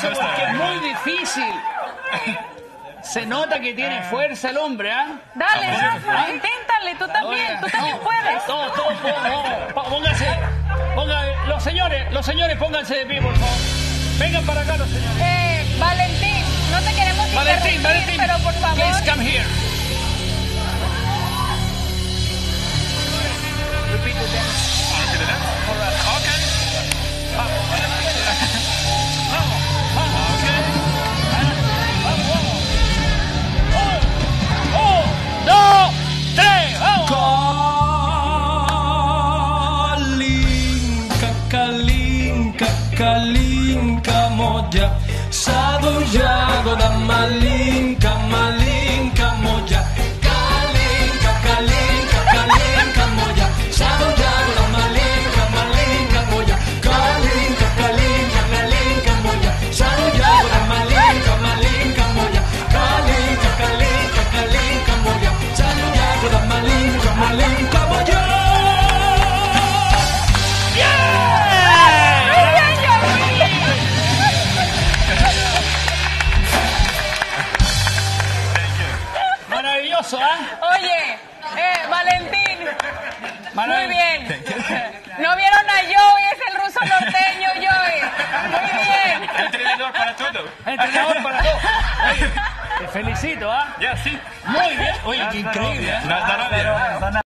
eso porque es muy difícil. Se nota que tiene fuerza el hombre, ¿ah? Dale, Rafa, inténtale, tú también puedes. Todos pónganse, los señores pónganse de pie, por favor. Vengan para acá los señores. Valentín, no te queremos interrumpir, Valentín, pero por favor. please come here. Repeat it then. Okay. Kalinka moja sadu jago da malinka moja kalinka moja sadu jago da malinka moja kalinka moja sadu jago da malinka moja kalinka moja sadu jago da malinka moja. Maravilloso, ¿ah? Oye, Valentín, muy bien. ¿No vieron a Joey? Es el ruso norteño, Joey. Muy bien. Entrenador para todo. Entrenador para todo. Oye, te felicito, ¿ah? Ya, sí. Muy bien. Oye, qué increíble, ¿eh? Nada.